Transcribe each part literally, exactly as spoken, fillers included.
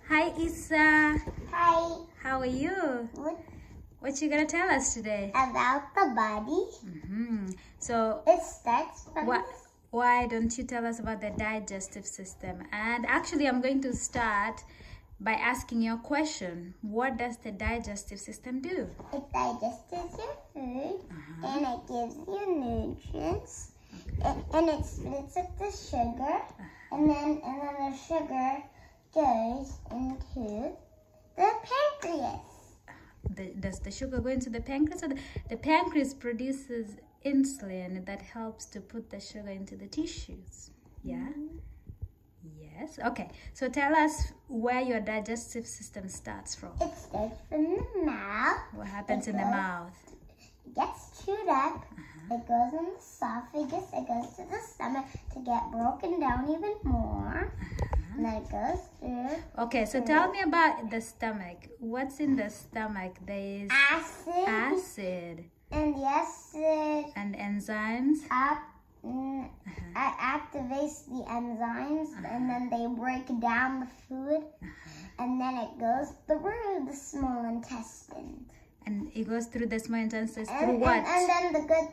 Hi, Isa. Hi. How are you? What What you gonna tell us today? about the body? Mm-hmm. So, It starts from what? Why don't you tell us about the digestive system? And actually, I'm going to start by asking you a question. What does the digestive system do? it digests your food Uh-huh. and it gives you nutrients. It, and it splits up the sugar, and then and then the sugar goes into the pancreas. The, does the sugar go into the pancreas? Or the, the pancreas produces insulin that helps to put the sugar into the tissues. Yeah? Yes. Okay. So tell us where your digestive system starts from. It starts from the mouth. What happens It in the goes- mouth? It gets chewed up. It goes in the esophagus. It goes to the stomach to get broken down even more. And then it goes through Okay, so tell me about the stomach. What's in the stomach? There is acid, acid and the acid and enzymes. ap- mm, a- activates the enzymes, and then they break down the food, and then it goes through the small intestine. And it goes through the small intestines And, through and, what? and then the good,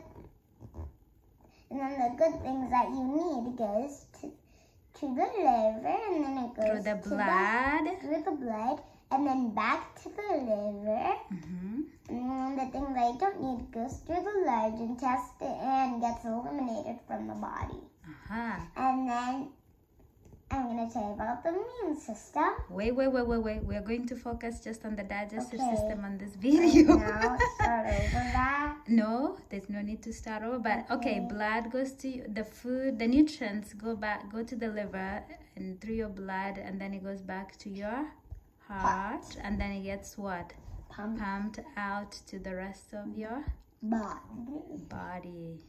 and then the good things that you need goes to to the liver, and then it goes Through the to blood. through the blood, and then back to the liver. Mhm. And the thing that you don't need goes through the large intestine and gets eliminated from the body. Uh-huh. And then I'm going to tell you about the immune system. Wait, wait, wait, wait, wait. We're going to focus just on the digestive Okay. system on this video. Now start over that. No, there's no need to start over. But okay, Okay. blood goes to the food, the nutrients go back, go to the liver and through your blood, and then it goes back to your heart, and then it gets what? Pump Pumped out to the rest of your body. body.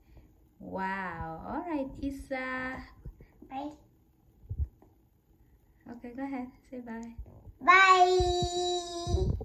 Wow. All right, Isa. Right? Okay, go ahead. Say bye. Bye.